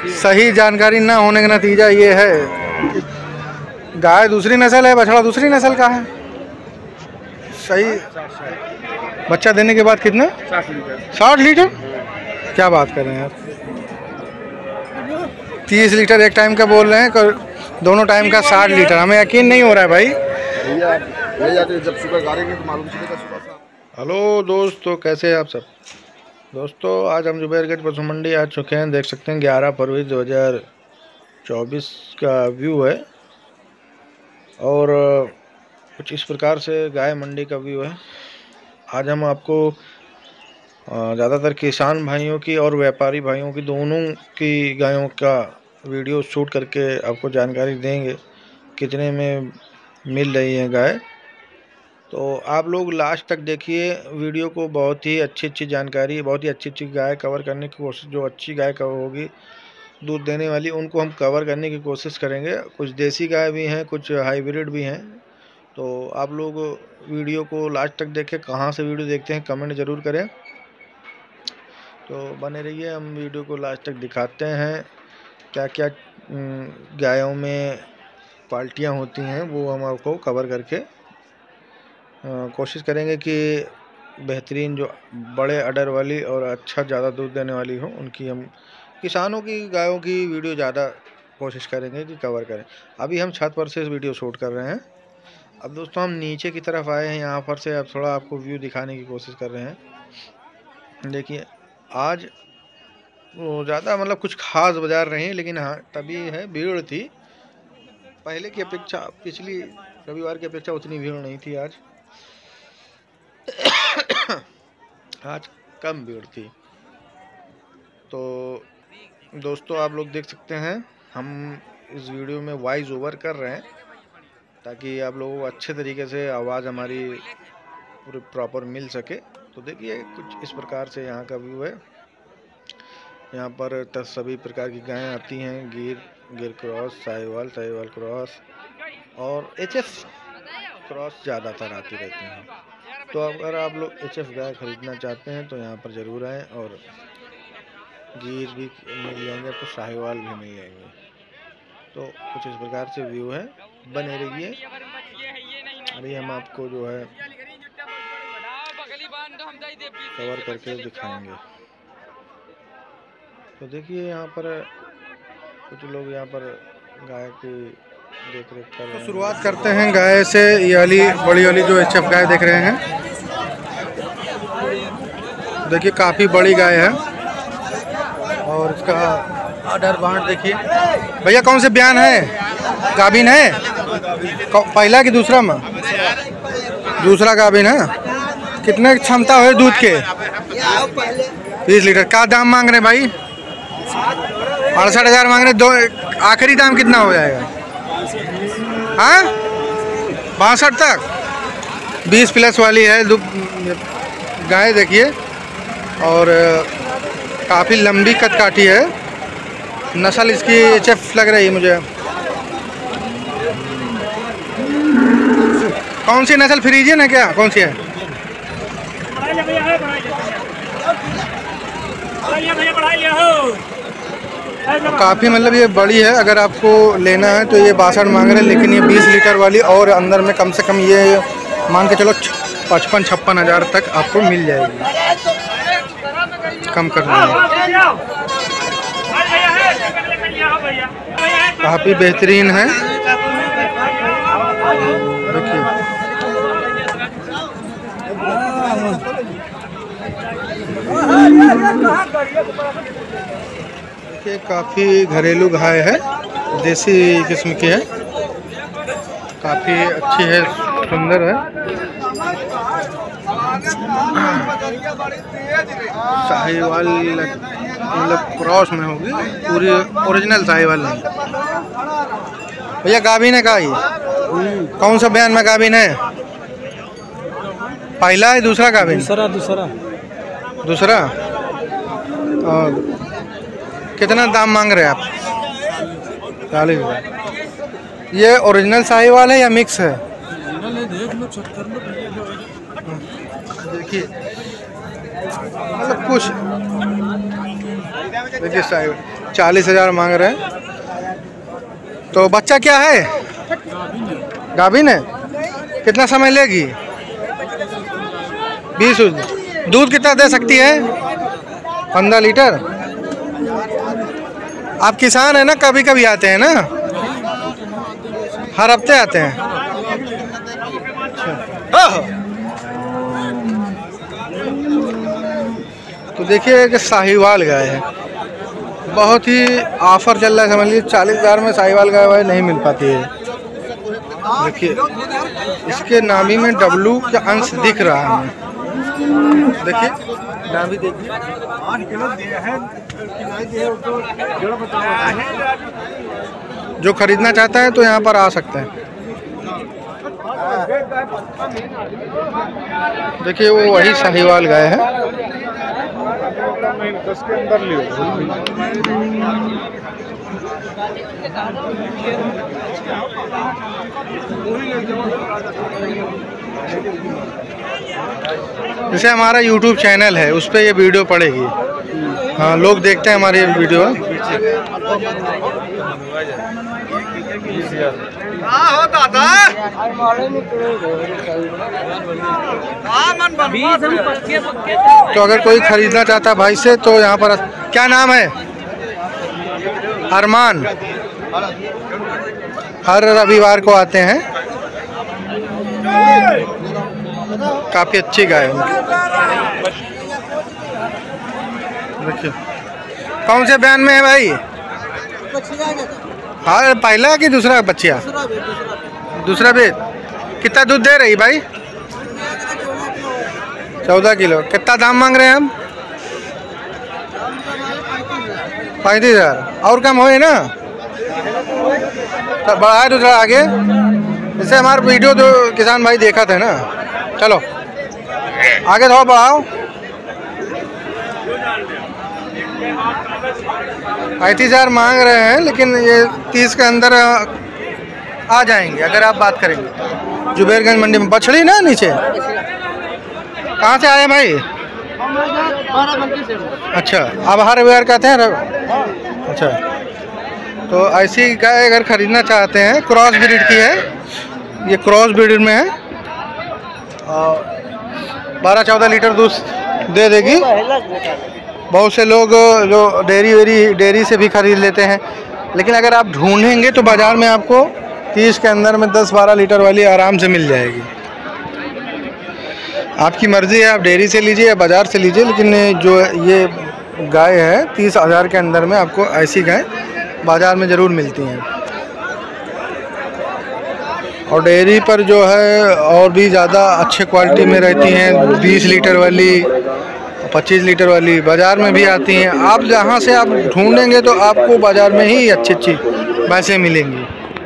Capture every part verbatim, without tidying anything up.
सही जानकारी ना होने का नतीजा ये है कि गाय दूसरी नस्ल है, बछड़ा दूसरी नस्ल का है। सही बच्चा देने के बाद कितना? साठ लीटर। साठ लीटर? क्या बात कर रहे हैं यार, तीस लीटर एक टाइम का बोल रहे हैं, दोनों टाइम का साठ लीटर। हमें यकीन नहीं हो रहा है भाई। जब सुबह गाड़ेंगे तो मालूम चलेगा सुबह। हेलो दोस्तों, कैसे हैं आप सब? दोस्तों आज हम जुबैरगंज पशु मंडी आ चुके हैं। देख सकते हैं ग्यारह फरवरी दो हज़ार चौबीस का व्यू है और कुछ इस प्रकार से गाय मंडी का व्यू है। आज हम आपको ज़्यादातर किसान भाइयों की और व्यापारी भाइयों की, दोनों की गायों का वीडियो शूट करके आपको जानकारी देंगे कितने में मिल रही है गाय। तो आप लोग लास्ट तक देखिए वीडियो को। बहुत ही अच्छी अच्छी जानकारी, बहुत ही अच्छी अच्छी गाय कवर करने की कोशिश, जो अच्छी गाय कवर होगी दूध देने वाली, उनको हम कवर करने की कोशिश करेंगे। कुछ देसी गाय भी हैं, कुछ हाइब्रिड भी हैं। तो आप लोग वीडियो को लास्ट तक देखें। कहाँ से वीडियो देखते हैं कमेंट ज़रूर करें। तो बने रहिए, हम वीडियो को लास्ट तक दिखाते हैं क्या क्या गायों में क्वालिटियाँ होती हैं, वो हम आपको कवर करके कोशिश करेंगे कि बेहतरीन जो बड़े अडर वाली और अच्छा ज़्यादा दूध देने वाली हो, उनकी हम किसानों की गायों की वीडियो ज़्यादा कोशिश करेंगे कि कवर करें। अभी हम छत पर से वीडियो शूट कर रहे हैं। अब दोस्तों हम नीचे की तरफ आए हैं, यहाँ पर से अब थोड़ा आपको व्यू दिखाने की कोशिश कर रहे हैं। देखिए आज वो ज़्यादा मतलब कुछ खास बाज़ार नहीं, लेकिन हाँ तभी है भीड़ थी। पहले की अपेक्षा, पिछली रविवार की अपेक्षा उतनी भीड़ नहीं थी आज। आज कम भीड़ थी। तो दोस्तों आप लोग देख सकते हैं, हम इस वीडियो में वॉइस ओवर कर रहे हैं ताकि आप लोगों को अच्छे तरीके से आवाज़ हमारी पूरी प्रॉपर मिल सके। तो देखिए कुछ इस प्रकार से यहाँ का व्यू है। यहाँ पर सभी प्रकार की गायें आती हैं, गिर गिर क्रॉस, साहिवाल साहिवाल क्रॉस और एच एफ क्रॉस ज़्यादातर आती रहती हैं। तो अगर आप लोग एच एफ गाय खरीदना चाहते हैं तो यहाँ पर ज़रूर आएँ और गिर भी मिल जाएंगे, तो साहिवाल भी मिल जाएंगे। तो कुछ इस प्रकार से व्यू है, बने रहिए। अभी हम आपको जो है कवर करके दिखाएंगे। तो देखिए यहाँ पर कुछ लोग यहाँ पर गाय की देख रेख कर रहे हैं। तो शुरुआत करते हैं गाय से। ये वाली बड़ी वाली जो एच एफ गाय देख रहे हैं, देखिए काफ़ी बड़ी गाय है और इसका आर्डर बांट देखिए। भैया कौन से बयान है? गाभिन है? पहला कि दूसरा में? दूसरा गाभिन है। कितने क्षमता है दूध के? बीस लीटर। का दाम मांग रहे भाई? अड़सठ हज़ार मांग रहे। दो आखिरी दाम कितना हो जाएगा? हाँ बासठ तक। बीस प्लस वाली है गाय देखिए और काफ़ी लंबी कद काठी है। नस्ल इसकी एच एफ लग रही है मुझे। कौन सी नस्ल? फ्रीजियन है क्या? कौन सी है? काफ़ी मतलब ये बड़ी है। अगर आपको लेना है तो ये बासठ मांग रहे हैं, लेकिन ये बीस लीटर वाली और अंदर में कम से कम ये मान के चलो पचपन छप्पन हज़ार तक आपको मिल जाएगी। कम कर देंगे। काफ़ी बेहतरीन है। देखिए देखिए काफ़ी घरेलू गाय है, देसी किस्म की है, काफ़ी अच्छी है, सुंदर है। साहिवाल मतलब क्रॉस में होगी, पूरी ओरिजिनल साहिवाल नहीं। भैया गाभिन है? का ही कौन सा बयान में गाभिन है? पहला है दूसरा गाभिन? दूसरा दूसरा दूसरा। और कितना दाम मांग रहे हैं आप? चालीस हज़ार। ये ओरिजिनल साहिवाल है या मिक्स है? देख लो, चेक कर लो। देखिए मतलब कुछ देखिए साहिवाल चालीस हजार मांग रहे हैं। तो बच्चा क्या है? गाभिन है। कितना समय लेगी? बीस। दूध कितना दे सकती है? पंद्रह लीटर। आप किसान है ना, कभी कभी आते हैं ना? हर हफ्ते आते हैं? तो देखिए कि साहिवाल गाय है, बहुत ही ऑफर चल रहा है, समझ लीजिए चालीस हज़ार में साहिवाल गाय वाय नहीं मिल पाती है। देखिए इसके नाभि में डब्लू का अंश दिख रहा है, देखिए नाभि देखिए। जो खरीदना चाहता है तो यहाँ पर आ सकते हैं। देखिए वो वही साहिवाल गाय है। दस के अंदर लियो। जैसे हमारा यूट्यूब चैनल है, उस पर ये वीडियो पड़ेगी। हाँ, लोग देखते हैं हमारे वीडियो। तो अगर कोई खरीदना चाहता है भाई से, तो यहाँ पर क्या नाम है? अरमान। हर रविवार को आते हैं। काफी अच्छी गाय है उनकी। देखिए कौन से बयान में है भाई? हाँ, पहला कि दूसरा बच्चिया? दूसरा बेद। कितना दूध दे रही भाई? चौदह किलो। कितना दाम मांग रहे हैं हम? पैंतीस हजार। और कम होए ना? तो बढ़ाए दूसरा आगे। जैसे हमारा वीडियो तो किसान भाई देखा था ना। चलो आगे थोड़ा बढ़ाओ। पैंतीस हजार मांग रहे हैं, लेकिन ये तीस के अंदर आ जाएंगे अगर आप बात करेंगे। जुबेरगंज मंडी में बछड़ी ना नीचे। कहाँ से आए भाई? अच्छा, अब हर रविवार कहते हैं। अच्छा, तो ऐसी गाय अगर खरीदना चाहते हैं, क्रॉस ब्रीड की है, ये क्रॉस ब्रीड में है और बारह चौदह लीटर दूध दे देगी। बहुत से लोग जो डेयरी वेरी डेयरी से भी खरीद लेते हैं, लेकिन अगर आप ढूंढेंगे तो बाज़ार में आपको तीस के अंदर में दस बारह लीटर वाली आराम से मिल जाएगी। आपकी मर्ज़ी है, आप डेयरी से लीजिए या बाज़ार से लीजिए, लेकिन जो ये गाय है तीस हज़ार के अंदर में आपको ऐसी गाय बाज़ार में ज़रूर मिलती हैं। और डेयरी पर जो है और भी ज़्यादा अच्छे क्वालिटी में रहती हैं, बीस लीटर वाली, पच्चीस लीटर वाली बाज़ार में भी आती हैं। आप जहाँ से आप ढूंढेंगे तो आपको बाज़ार में ही अच्छी अच्छी भैंसें मिलेंगी।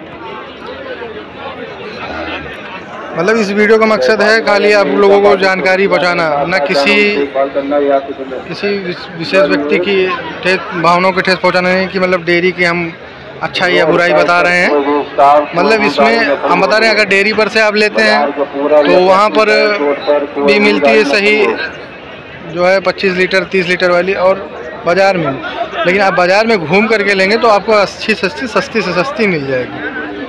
मतलब इस वीडियो का मकसद है खाली आप लोगों को जानकारी पहुँचाना, न किसी किसी विशेष व्यक्ति की ठेस भावनाओं को ठेस पहुँचाना नहीं कि मतलब डेयरी की हम अच्छाई या बुराई बता रहे हैं। मतलब इसमें हम बता रहे हैं अगर डेयरी पर से आप लेते हैं तो वहाँ पर भी मिलती है सही जो है पच्चीस लीटर तीस लीटर वाली, और बाज़ार में, लेकिन आप बाज़ार में घूम करके लेंगे तो आपको अच्छी सस्ती सस्ती से सस्ती मिल जाएगी।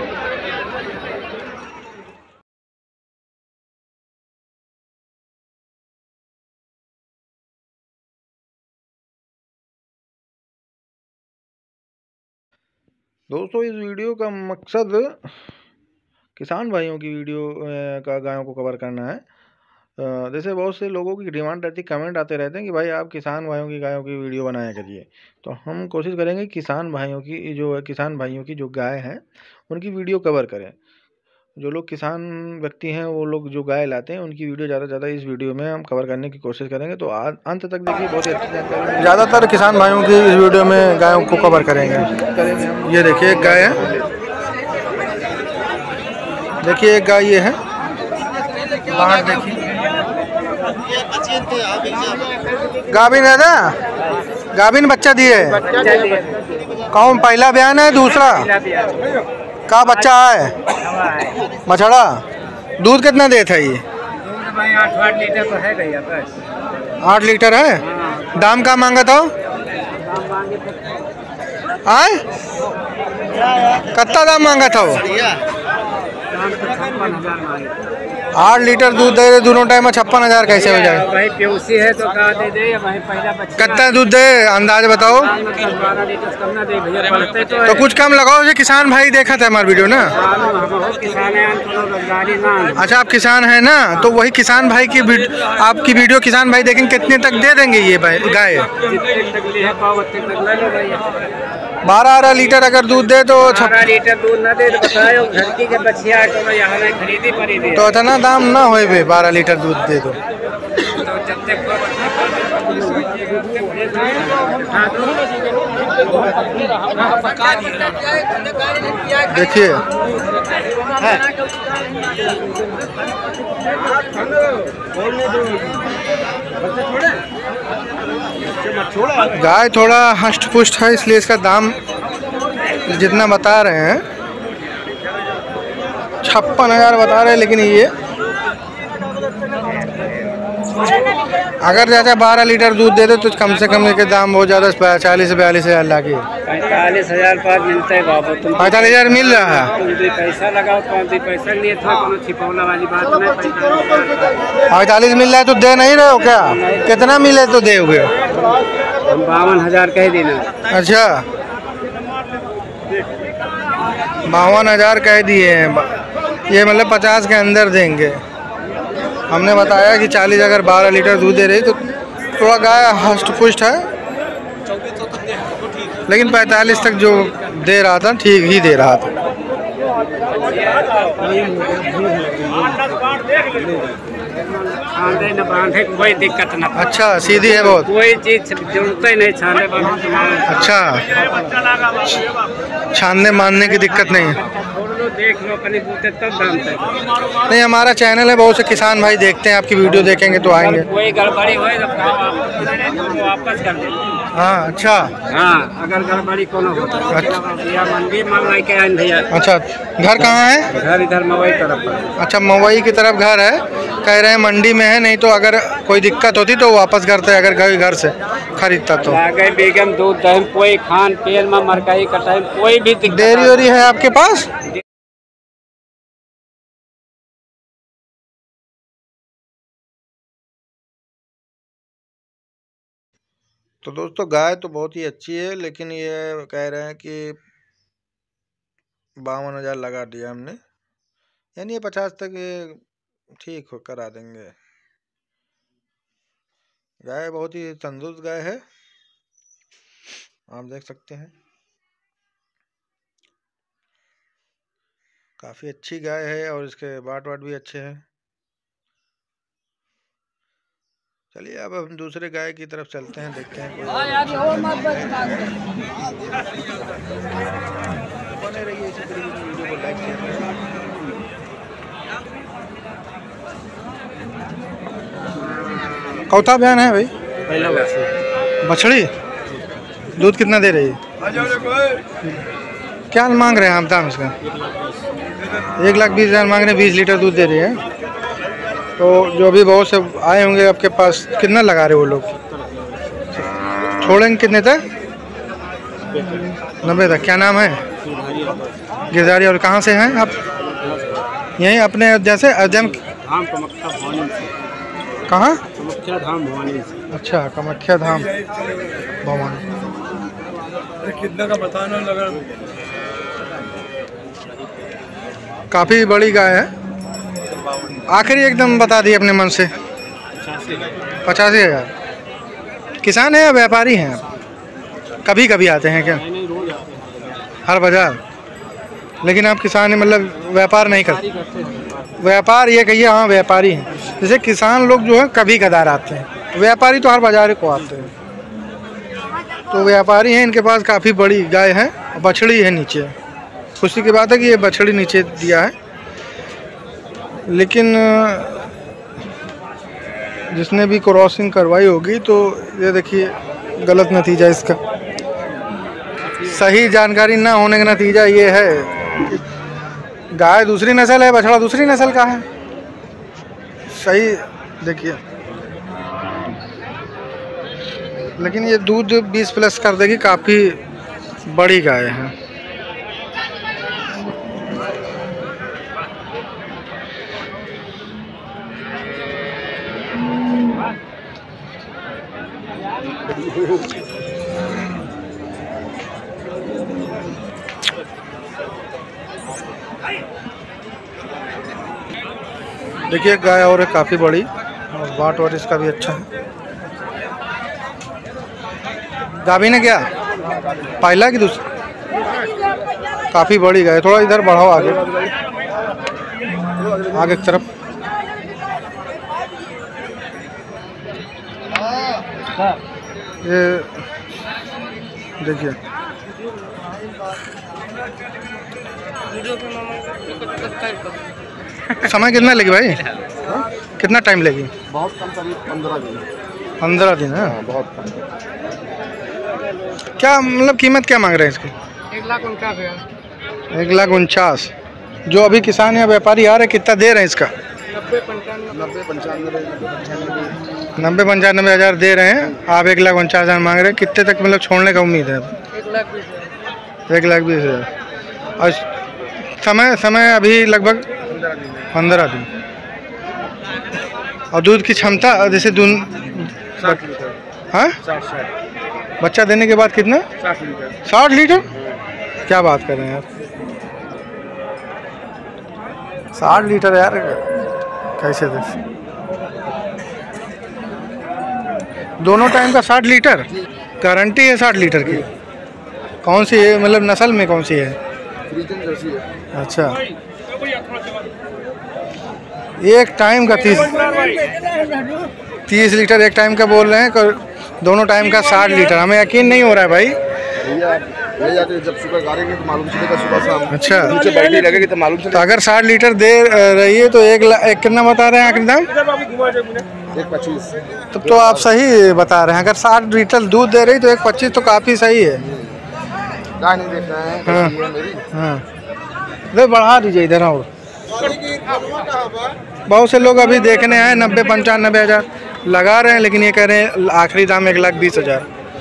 दोस्तों इस वीडियो का मकसद किसान भाइयों की वीडियो का गायों को कवर करना है। जैसे बहुत से लोगों की डिमांड रहती है, कमेंट आते रहते हैं कि भाई आप किसान भाइयों की गायों की वीडियो बनाया करिए। तो हम कोशिश करेंगे किसान भाइयों की जो है किसान भाइयों की जो गाय हैं उनकी वीडियो कवर करें। जो लोग किसान व्यक्ति हैं वो लोग जो गाय लाते हैं उनकी वीडियो ज़्यादा से ज़्यादा इस वीडियो में हम कवर करने की कोशिश करेंगे। तो अंत तक देखिए, बहुत ही अच्छी जानकारी। ज़्यादातर किसान भाइयों की इस वीडियो में गायों को कवर करेंगे। ये देखिए एक गाय है, देखिए एक गाय ये है, बाहर देखिए गाभिन है ना, गाभिन बच्चा दिए। कौन पहला बयान है दूसरा का बच्चा है? मछड़ा। दूध कितना देता है ये? आठ लीटर तो है भैया बस। आठ लीटर है। दाम का मांगा था? आए कितना दाम मांगा था वो? आठ लीटर दूध दे रहे दोनों टाइम में, छप्पन हजार कैसे हो जाए? भाई प्यूसी है तो कहा दे दे, भाई पहला बच्चा कितना दूध दे अंदाज बताओ। बारह लीटर कम ना दे भैया, पढ़ते तो तो कुछ कम लगाओ। जो किसान भाई देखा था हमारा वीडियो ना। किसान है, रोजगारी ना। अच्छा आप किसान है ना, तो वही किसान भाई की वीडियो, आपकी वीडियो किसान भाई देखेंगे कितने तक दे देंगे ये भाई गाय? बारह बारह लीटर अगर दूध दे तो बारह लीटर दूध ना दे तो बताओ घर की के बच्चिया तो यहाँ नहीं खरीदी पड़ी थी। तो इतना दाम ना होए बे, बारह लीटर दूध दे दो। देखिए गाय थोड़ा हष्ट पुष्ट है, इसलिए इसका दाम जितना बता रहे हैं छप्पन हजार बता रहे हैं। लेकिन ये अगर जैसा बारह लीटर दूध दे दे तो कम से कम के दाम बहुत ज़्यादा चालीस बयालीस हजार लागे। पैंतालीस हजार पास मिलता है बाबू। तुम पैंतालीस हजार मिल रहा है। तुम भी पैसा लगाओ, कौन सी पैसा लिए था, कोनो छिपौला वाली बात नहीं। पैंतालीस मिल रहा है तो दे नहीं रहे हो क्या? कितना मिले तो दोगे? हम बावन हजार कह देना। अच्छा बावन हजार कह दिए हैं, ये मतलब पचास के अंदर देंगे। हमने बताया कि चालीस अगर बारह लीटर दूध दे रही तो थोड़ा गाय हष्ट पुष्ट है, लेकिन पैंतालीस तक जो दे रहा था ठीक ही दे रहा था। छाने न बांधे कोई दिक्कत ना। अच्छा सीधी है बहुत, कोई चीज जरूरत ही नहीं छाने बांधने। अच्छा छानने मानने की दिक्कत नहीं है। देख लो अपनी बूते तब दाम से। नहीं हमारा चैनल है, बहुत से किसान भाई देखते हैं, आपकी वीडियो देखेंगे तो आएंगे। कोई गड़बड़ी हो तो वापस कर देंगे। हाँ अच्छा हाँ अगर गड़बड़ी कोनो हो तो भैया मंडी माल लेके आए भैया। अच्छा घर कहाँ है? घर इधर मवई तरफ। अच्छा मवई की तरफ घर है, कह रहे हैं मंडी में है, नहीं तो अगर कोई दिक्कत होती तो वापस करते अगर कोई घर से खरीदता तो। आगे बेगम दूध दही कोई खान पेन में मरकाई कटाई कोई भी दिक्कत। डेयरी वेरी है आपके पास? तो दोस्तों गाय तो बहुत ही अच्छी है, लेकिन ये कह रहे हैं कि बावन हजार लगा दिया हमने, यानी ये पचास तक ये ठीक हो करा देंगे। गाय बहुत ही तंदुरुस्त गाय है, आप देख सकते हैं काफ़ी अच्छी गाय है और इसके बाट वाट भी अच्छे हैं। चलिए अब हम दूसरे गाय की तरफ चलते हैं, देखते हैं। बने रहिए इसी तरीके की वीडियो को लाइक शेयर करें। कौथा बयान है भाई? पहला बछड़ी दूध कितना दे रही है? क्या मांग रहे हैं आप दाम इसका? एक लाख बीस हजार मांग रहे हैं, बीस लीटर दूध दे रही है। तो जो भी बहुत से आए होंगे आपके पास, कितना लगा रहे वो लोग? छोड़ेंगे कितने तक? नब्बे तक। क्या नाम है? गिरधारी। और कहाँ से हैं आप? यहीं अपने जैसे अजम कहाँ? कामाख्या धाम भवानी। अच्छा कामाख्या धाम भवानी। कितना का बताना लगा? काफ़ी बड़ी गाय है। आखिरी एकदम बता दिए अपने मन से। पचासी हजार। किसान है या व्यापारी हैं आप? कभी कभी आते हैं क्या? हर बाजार? लेकिन आप किसान हैं, मतलब व्यापार नहीं करते? व्यापार ये कहिए, हाँ व्यापारी हैं। जैसे किसान लोग जो है कभी कदार आते हैं, व्यापारी तो हर बाजार को आते हैं। तो व्यापारी हैं, इनके पास काफ़ी बड़ी गाय है, बछड़ी है नीचे। खुशी की बात है कि ये बछड़ी नीचे दिया है, लेकिन जिसने भी क्रॉसिंग करवाई होगी तो ये देखिए गलत नतीजा इसका। सही जानकारी ना होने का नतीजा ये है। गाय दूसरी नस्ल है, बछड़ा दूसरी नस्ल का है। सही देखिए, लेकिन ये दूध बीस प्लस कर देगी, काफ़ी बड़ी गाय है। देखिए गाय और है काफ़ी बड़ी, और वाट वाट इसका भी अच्छा है। गाभी ने क्या पहला की दूसरी? काफ़ी बड़ी गाय। थोड़ा इधर बढ़ाओ आगे आगे की तरफ। ये देखिए समय कितना लगी भाई? कितना टाइम लगी? बहुत कम, करीब पंद्रह दिन। पंद्रह दिन है? बहुत कम। क्या मतलब कीमत क्या मांग रहे हैं इसकी? एक लाख उनचास हजार। एक लाख उनचास। जो अभी किसान या व्यापारी आ रहे हैं कितना दे रहे हैं इसका? नब्बे पंचानवे नब्बे पंचानवे नब्बे पंचानवे हज़ार दे रहे हैं। आप एक लाख उनचास हज़ार मांग रहे हैं। कितने तक मतलब छोड़ने का उम्मीद है? एक लाख बीस हजार। एक लाख बीस हज़ार। और समय समय अभी लगभग पंद्रह दिन। और दूध की क्षमता जैसे दूध साठ लीटर। हाँ, साठ साठ बच्चा देने के बाद कितना? साठ लीटर। साठ लीटर? क्या बात कर रहे हैं यार, साठ लीटर यार कैसे दे? दोनों टाइम का साठ लीटर गारंटी है? साठ लीटर की कौन सी है, मतलब नस्ल में कौन सी है? फ्रीजन जर्सी है। अच्छा, एक टाइम का तीस तीस लीटर एक टाइम का बोल रहे हैं, दोनों टाइम का साठ लीटर। हमें यकीन नहीं हो रहा है भाई। भैया ले जाके जब सुबह गाड़ेंगे तो मालूम चलेगा, सुबह शाम। अच्छा, नीचे बैठने लगेगी तो मालूम तो चलेगा। अगर साठ लीटर दे रही है तो एक एक कितना बता रहे हैं आखिरी दाम? एक पच्चीस। तब तो आप सही बता रहे हैं। अगर साठ लीटर दूध दे रही तो एक पच्चीस तो काफ़ी सही है। क्या नहीं देख रहे हैं? हाँ। ये मेरी हाँ, इधर बढ़ा दीजिए इधर। और बहुत से लोग अभी देखने आए नब्बे पंचानवे हज़ार लगा रहे हैं, लेकिन ये कह रहे हैं आखिरी दाम एक लाख बीस हज़ार।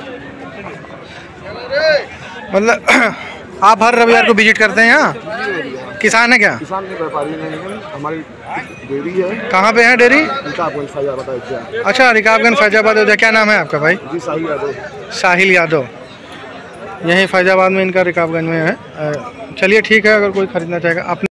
मतलब आप हर रविवार को विजिट करते हैं यहाँ? किसान है क्या? किसान के व्यापारी नहीं, हमारी डेयरी है। कहाँ पे है डेयरी? रिकाबगंज फैजाबाद अयोध्या। अच्छा, रिकाबगंज फैजाबाद अयोध्या। क्या नाम है आपका भाई? जी साहिल यादव। साहिल यादव। यहीं फैजाबाद में इनका, रिकाबगंज में है। चलिए ठीक है, अगर कोई खरीदना चाहेगा आप